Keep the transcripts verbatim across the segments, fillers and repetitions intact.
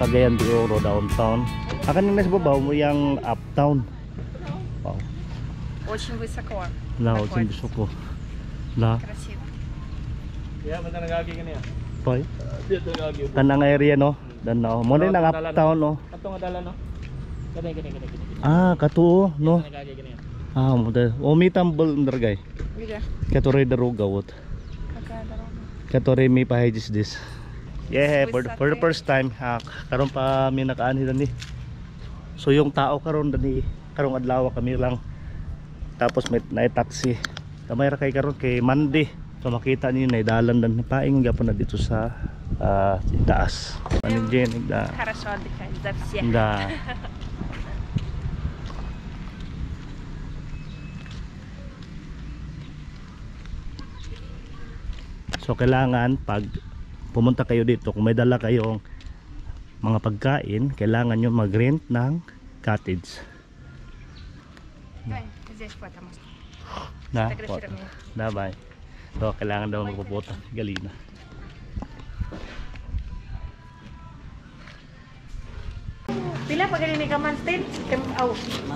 Cagayan de Oro downtown. А kanina sa baba mo yung uptown. Wow. Очень высоко. Na, очень высоко. Na. Красиво. Yeah, basta nagagi ka niya. Poy. Dito nagagi. Kanang area no. Dan no. Mo na lang uptown no. Ato nga dala no. Kanay kanay kanay. Ah, katuo no. Nagagi ka niya. Ah, mo da. O mi tambol ndargay. Где? Katore daruga wot. Какая дорога? Katore mi pahijis this. Yeah, С for, for the высоты. first time ha, karon pa mi nakaanhi dani. So yung tao karon dani, karong adlaw kami lang. Tapos may na taxi. Kamay ra kay karon kay Monday. So makita niyo na dalan dan paing gyapon na dito sa uh, taas. Ano din da. Хорошо отдыхать за всех. Da. So kailangan pag pumunta kayo dito, kung may dala kayong mga pagkain, kailangan nyo mag-rent ng cottage. Давай, здесь фото можно. Na, Фотографируй меня. na bye. So kailangan daw magpupunta. Galina. Pila pa galing ni Kaman State? Kam au.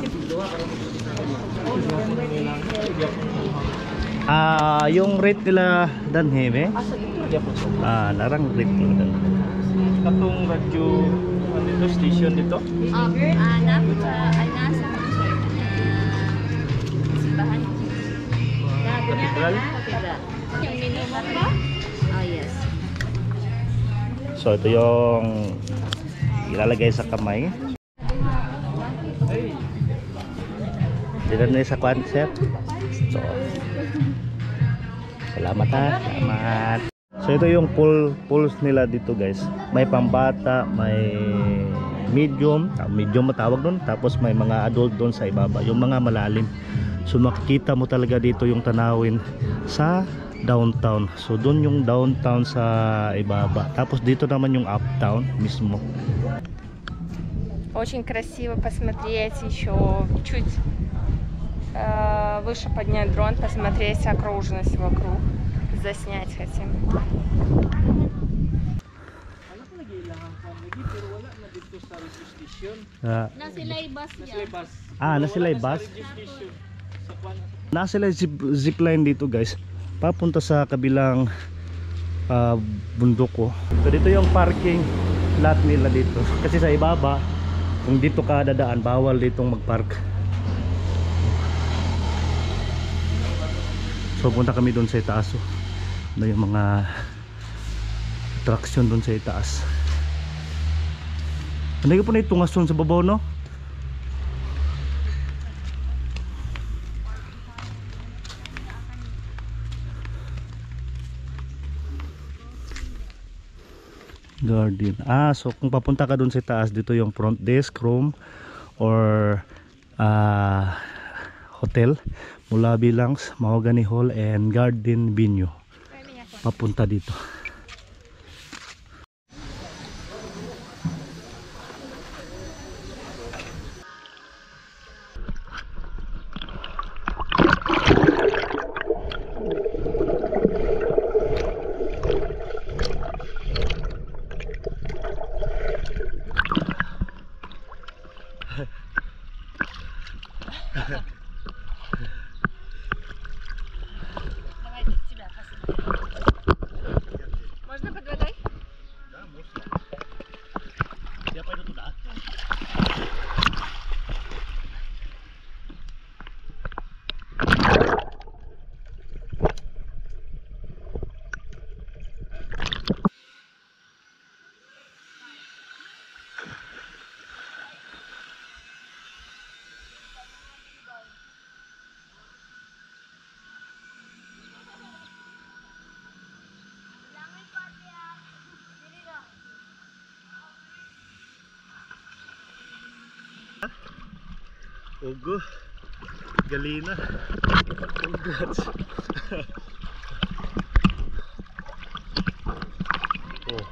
Ah, yung rate nila danheme. Ah, larang rate nila dan. Katong radyo ano dito station dito. Um, anak, ay nasa concert na simbahan. Katedral. Katedral. Yung minimum ba? Oh, yes. So ito yung ilalagay sa kamay. Dito na sa concept. So, salamat ha. Salamat. So ito yung pool, pools nila dito guys. May pambata, may medium, medium matawag doon. Tapos may mga adult doon sa ibaba, yung mga malalim. So makikita mo talaga dito yung tanawin sa downtown. So doon yung downtown sa ibaba. Tapos dito naman yung uptown mismo. Очень красиво посмотреть еще чуть э, выше поднять дрон, посмотреть окружность вокруг. Заснять хотим. Ano ko nag-ilangan ka lagi pero wala na dito sa registration. Ah, Na sila bus Na niya. sila bus. Ah, na sila Wala bus? sa registration. Sa kwan. nasa sila zip, zipline dito guys. Papunta sa kabilang uh, bundok ko. So dito yung parking lot nila dito. Kasi sa ibaba, kung dito ka dadaan, bawal ditong magpark. So punta kami doon sa itaas. Oh. Ano yung mga attraction doon sa itaas. Ano yung po na itungas doon sa babaw no? Garden. Ah, so kung papunta ka doon sa taas, dito yung front desk room or uh, hotel. Mula Bilangs, Mahogany Hall and Garden Venue. Papunta dito. Давайте тебя посмотрим. Можно под водой? Я пойду туда. Ogo, Galina, congrats. Oh.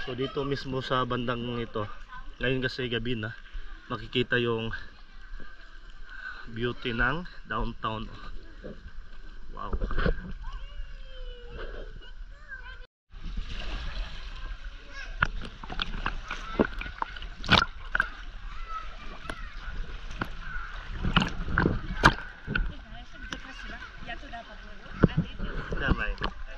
So dito mismo sa bandang ito, ngayon kasi gabi na, makikita yung beauty ng downtown. Wow. Damay.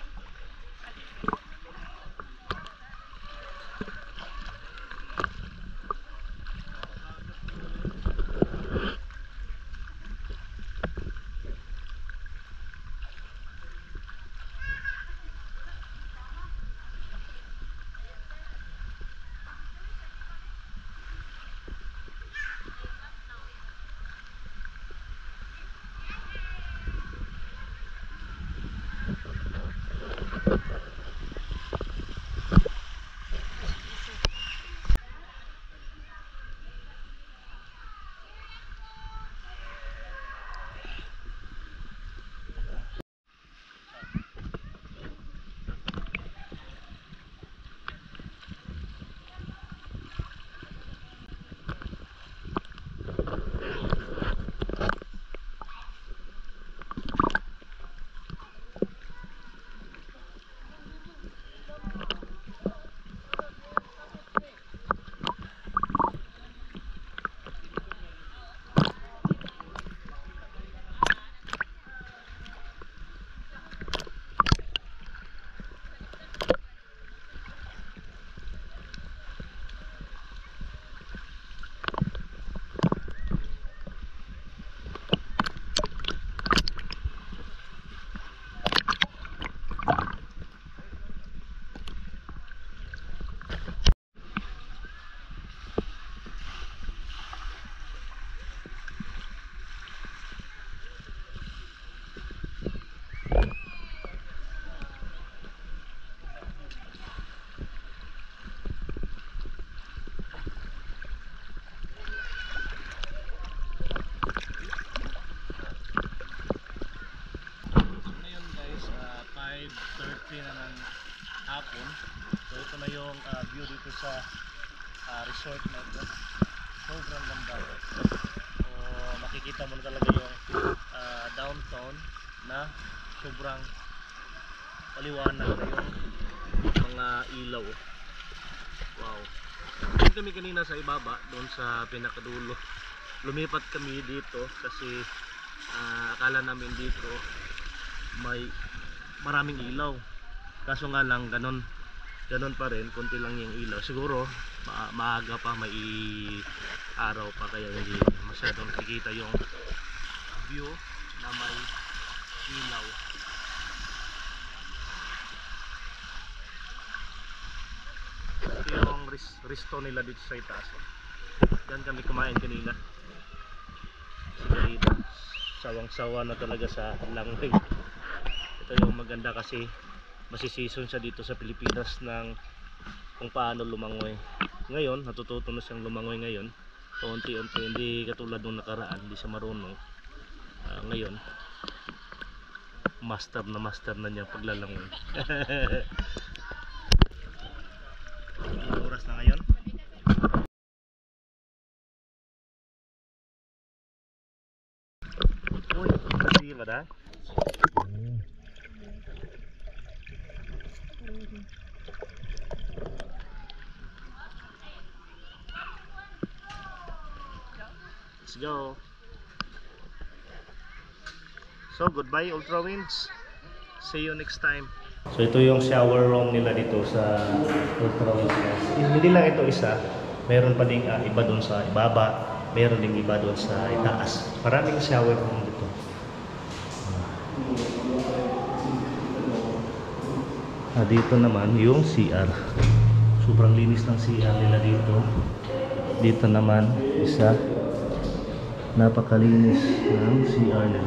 five thirty na ng hapon. So ito na yung uh, view dito sa uh, resort na ito. Sobrang ganda. So makikita mo na talaga yung uh, downtown na sobrang paliwanag na yung mga ilaw. Wow. Doon kami kanina sa ibaba, doon sa pinakadulo. Lumipat kami dito kasi uh, akala namin dito may maraming ilaw, kaso nga lang ganon ganon pa rin, konti lang yung ilaw. Siguro ma maaga pa, may araw pa, kaya hindi masyadong nakikita yung view na may ilaw. Ito yung resto nila dito sa itaas. Diyan kami kumain kanina. Sige, sawang-sawa na talaga sa langoy. Ito yung maganda kasi masisison siya dito sa Pilipinas ng kung paano lumangoy. Ngayon, natututo na siyang lumangoy ngayon. Unti-unti, hindi katulad nung nakaraan, hindi siya marunong. Uh, ngayon, master na master na niya paglalangoy. Anong oras na ngayon? Uy, hindi ba da? Let's go. So goodbye Ultra Winds. See you next time. So ito yung shower room nila dito sa Ultra Winds. Hindi lang ito isa. Meron pa ding uh, iba doon sa ibaba. Meron ding iba doon sa itaas. Maraming shower room dito. Ah, dito naman yung C R. Sobrang linis ng C R nila dito. Dito naman isa. Napakalinis ng C R nila.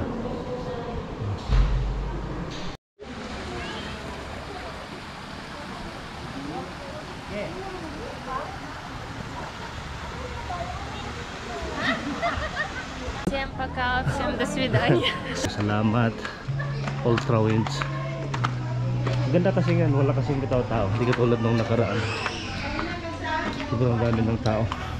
Всем пока, всем до свидания. Salamat Ultra Winds. Ganda kasi yan, wala kasing tao-tao, hindi katulad nung nakaraan. Sobrang dami ng tao.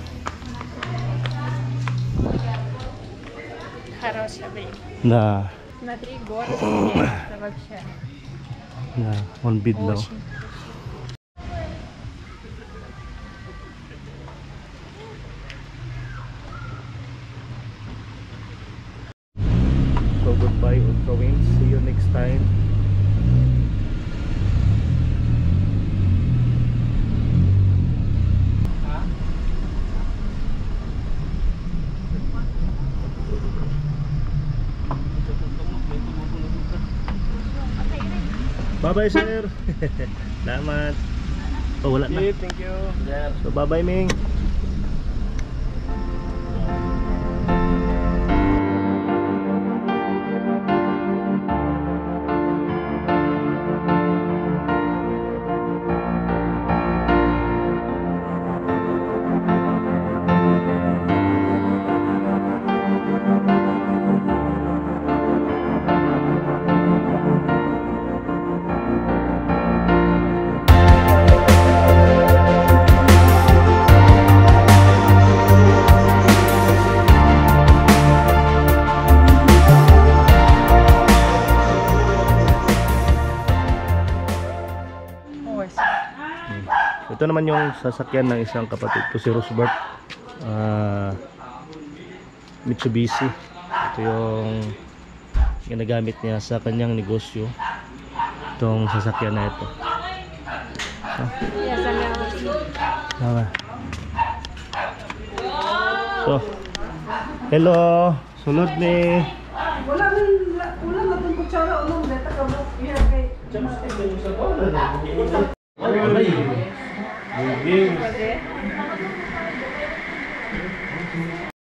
Хорошее время. Na, Смотри, город это вообще na, on bid now. очень. So goodbye Ultra Wings. See you next time. Bye bye sir. Salamat. Oh, wala na. Okay, thank you. So bye bye Ming. Ой, Ito naman yung sasakyan ng isang kapatid ko, si Rosbert. Ah, Mitsubishi. Ito yung ginagamit niya sa kanyang negosyo. Itong sasakyan na ito. я замялась. Tama. So, hello. Sulod ni. Wala man, wala man itong kutsara o nung data ka mo. Iya, kay... Смотри.